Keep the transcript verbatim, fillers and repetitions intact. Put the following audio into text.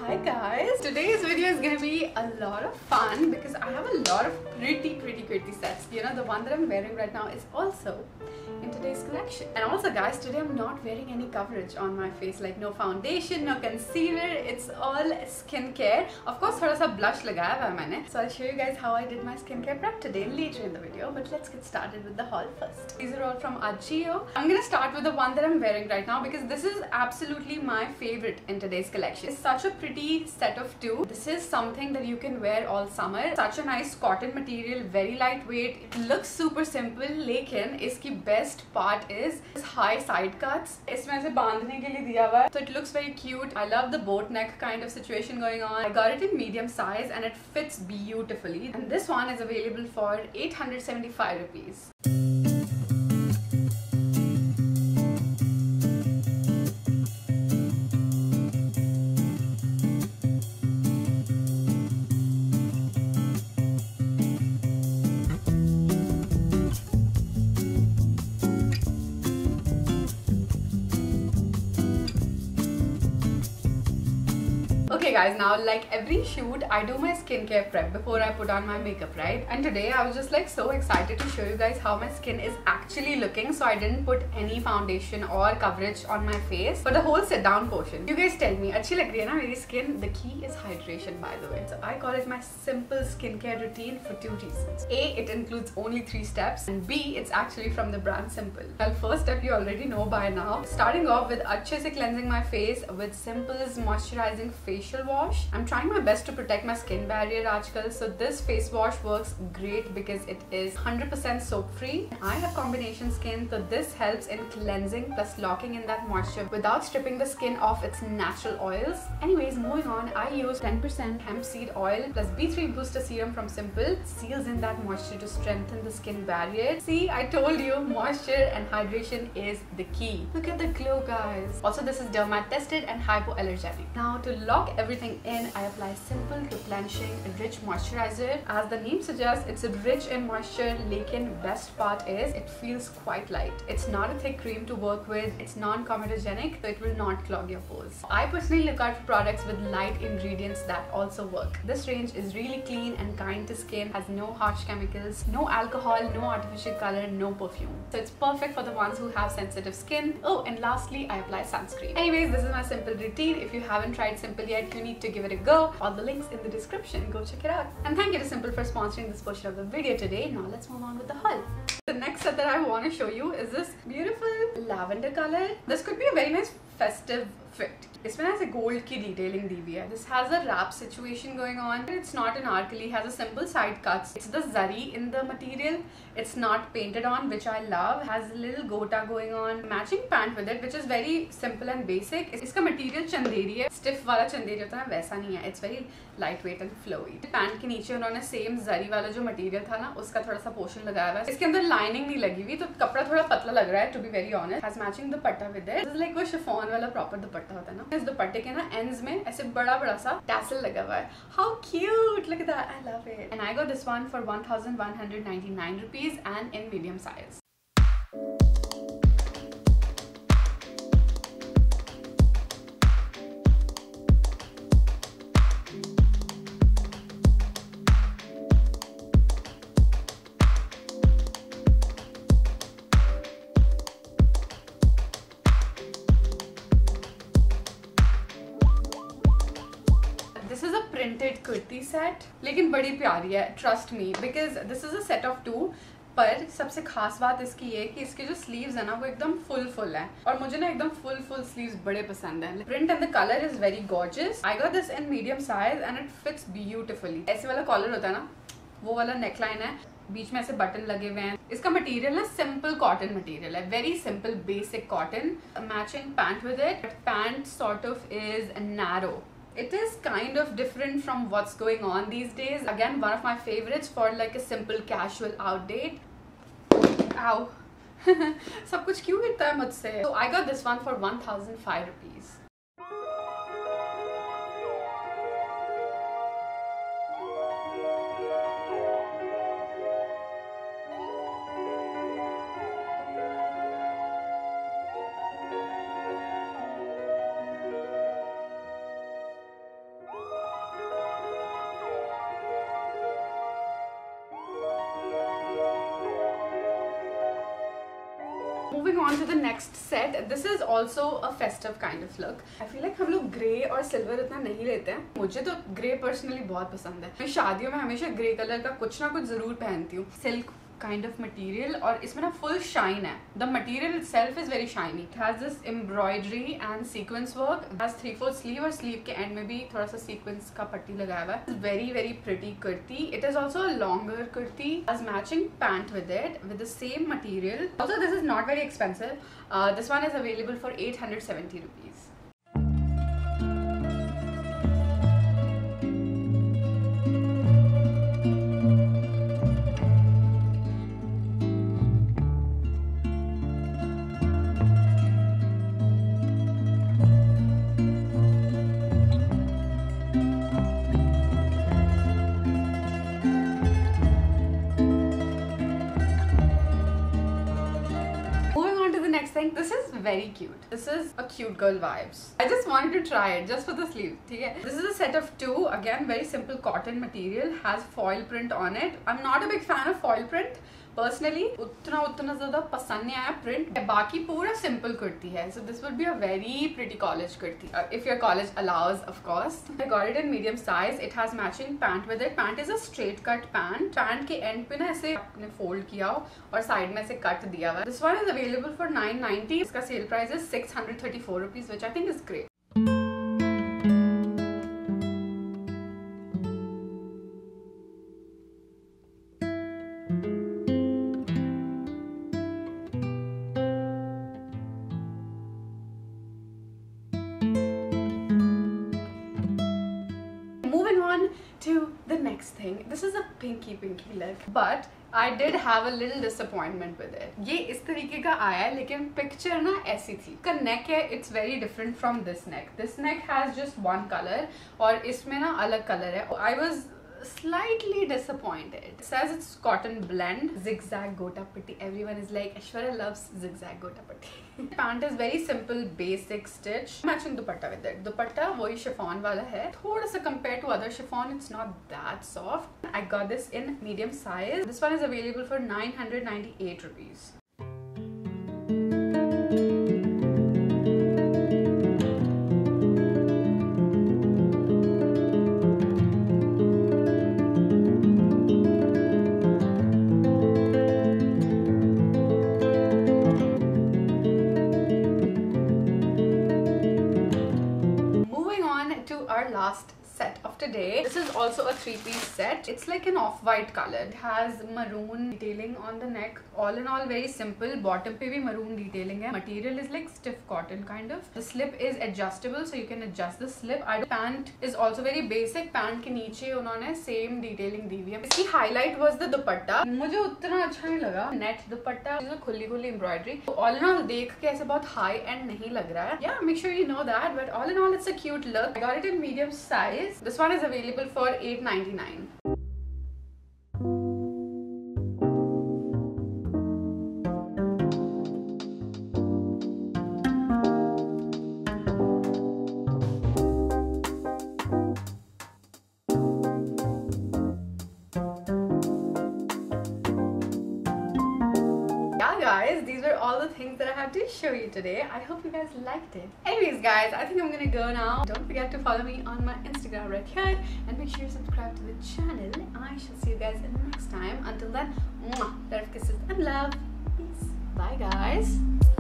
Hi guys, today's video is gonna be a lot of fun because I have a lot of pretty pretty pretty sets. You know, the one that I'm wearing right now is also in today's collection. And also guys, today I'm not wearing any coverage on my face, like no foundation, no concealer, it's all skincare. Of course thoda sa blush lagaya hua hai maine, so I'll show you guys how I did my skincare prep today later in the video. But let's get started with the haul first. These are all from Ajio. I'm gonna start with the one that I'm wearing right now because this is absolutely my favorite in today's collection. It's such a pretty set of two. This is something that you can wear all summer. Such a nice cotton material, very lightweight. It looks super simple, lekin iski best part is this high side cuts. इसमें ऐसे बांधने के लिए दिया हुआ है, so it looks very cute. I love the boat neck kind of situation going on. I got it in medium size and it fits beautifully. And this one is available for eight hundred seventy-five rupees. Okay guys, now like every shoot I do my skincare prep before I put on my makeup, right? And today I was just like so excited to show you guys how my skin is actually looking, so I didn't put any foundation or coverage on my face for the whole sit down portion. You guys tell me, अच्छी लग रही है ना मेरी skin? The key is hydration, by the way. So I call it my simple skincare routine for two reasons. A, it includes only three steps, and B, it's actually from the brand Simple. Well, first step you already know by now. Starting off with अच्छे से cleansing my face with Simple's moisturizing facial wash. I'm trying my best to protect my skin barrier aajkal, so this face wash works great because it is one hundred percent soap free. I have combination skin, so this helps in cleansing plus locking in that moisture without stripping the skin of its natural oils. Anyways, moving on, I use ten percent hemp seed oil plus B three booster serum from Simple. Seals in that moisture to strengthen the skin barrier. See, I told you, moisture and hydration is the key. Look at the glow guys. Also, this is dermat tested and hypoallergenic. Now to lock everything in, I apply Simple replenishing rich moisturizer. As the name suggests, it's rich in moisture, lekin best part is it feels quite light. It's not a thick cream to work with, it's non-comedogenic, so it will not clog your pores. I personally look out for products with light ingredients that also work. This range is really clean and kind to skin, has no harsh chemicals, no alcohol, no artificial color, no perfume. So it's perfect for the ones who have sensitive skin. Oh, and lastly, I apply sunscreen. Anyways, this is my Simple routine. If you haven't tried Simple yet, you need to give it a go. All the links in the description, go check it out. And thank you to Simple for sponsoring this portion of the video today. Now let's move on with the haul. The next set that I want to show you is this beautiful lavender color. This could be a very nice festive fit. इसमें ऐसे gold की detailing दी हुई है. This has a wrap situation going on. It's not anarkali, has a simple side cuts. It's the zari in the material. It's not painted on, which I love. Has a little gota going on. Matching pant with it, which is very simple and basic. इसका material Chanderi है. Stiff वाला चंदेरी होता है वैसा नहीं है. It's very lightweight and flowy. Pant के नीचे उन्होंने same zari वाला जो material था ना, उसका थोड़ा सा portion लगाया हुआ है. इसके अंदर lining नहीं लगी हुई, तो कपड़ा थोड़ा पतला लग रहा है. To be very honest, has matching dupatta with it. This is like वो chiffon वाला proper दुपट्टा होता है ना. इस दुपट्टे के ना ends में ऐसे बड़ा बड़ा सा tassel लगा हुआ है. How cute! Look at that. I love it. And I got this one for one thousand one hundred ninety-nine rupees and in medium size. This is a printed kurti set, लेकिन बड़ी प्यारी है, trust me, because this is a set of two. पर सबसे खास बात इसकी ये कि इसके जो स्लीव्स है ना वो एकदम फुल फुल है, और मुझे ना एकदम फुल फुल स्लीव्स बड़े पसंद है. Print and the colour is very gorgeous. I got this in medium size and it fits beautifully. ऐसे वाला कॉलर होता है ना, वो वाला नेकलाइन है, बीच में ऐसे बटन लगे हुए हैं. इसका मटेरियल ना सिंपल कॉटन मटेरियल है, very simple basic cotton. Matching pant with it. Pant sort of is narrow. It is kind of different from what's going on these days. Again, one of my favorites for like a simple casual out date. Ow. सब कुछ क्यों गिरता है मुझसे? So I got this one for one thousand five rupees. on to the next set. This is also a festive kind of look. I feel like हम लोग grey और silver इतना नहीं लेते हैं. मुझे तो ग्रे पर्सनली बहुत पसंद है. मैं शादियों में हमेशा ग्रे कलर का कुछ ना कुछ जरूर पहनती हूँ. सिल्क kind of material और इसमें ना full shine है. The material itself is very shiny. It has this embroidery and sequence work. It has three fourth sleeve और sleeve के end में भी थोड़ा सा sequence का पट्टी लगाया हुआ है. It's very very pretty kurti. It is also a longer kurti. It has matching pant with it with the same material. Also this is not very expensive. Uh, this one is available for eight hundred seventy rupees. Next thing, this is very cute. This is a cute girl vibes. I just wanted to try it just for the sleeve. Okay? This is a set of two. Again, very simple cotton material. Has foil print on it. I'm not a big fan of foil print. Personally, उतना उतना ज़्यादा पसंद नहीं आया print. बाकी पूरा simple kurti है. So this would be a very pretty college kurti. Uh, if your college allows, of course. I got it in medium size. It has matching pant with it. Pant is a straight cut pant. Pant के end पे ना ऐसे आपने fold किया हो और side में ऐसे cut दिया हुआ. This one is available for nine ninety. इसका sale price is six hundred thirty-four rupees, which I think is great. To the next thing, this is a pinky pinky look, but I did have a little disappointment with it. ये इस तरीके का आया है लेकिन picture ना ऐसी थी. का neck है, it's very different from this neck. This neck has just one color और इसमें ना अलग color है. I was slightly disappointed. It says it's cotton blend, zigzag gota patti. Everyone is like, Aishwarya loves zigzag gota patti. Pant is very simple, basic stitch. Matching dupatta with it. Dupatta वही chiffon वाला है. थोड़ा सा compared to other chiffon, it's not that soft. I got this in medium size. This one is available for nine hundred ninety-eight rupees. Our last set of today. This is also a three-piece set. It's like an off-white color. It has maroon detailing on the neck. All in all, very simple. Bottom पे भी maroon detailing है. Material is like stiff cotton kind of. The slip is adjustable, so you can adjust the slip. Our pant is also very basic. Pant के नीचे उन्होंने same detailing दी हुई है. इसकी highlight was the दुपट्टा. मुझे उतना अच्छा नहीं लगा. Net दुपट्टा, खुली खुली embroidery. So all in all, देख के ऐसे बहुत high end नहीं लग रहा है. Yeah, make sure you know that. But all in all, it's a cute look. I got it in medium size. This one is available for eight ninety-nine. Guys, these were all the things that I had to show you today. I hope you guys liked it. Anyways guys, I think I'm gonna go now. Don't forget to follow me on my Instagram right here and make sure you subscribe to the channel. I shall see you guys next time. Until then, mwah, love, kisses and love. Peace. Bye guys.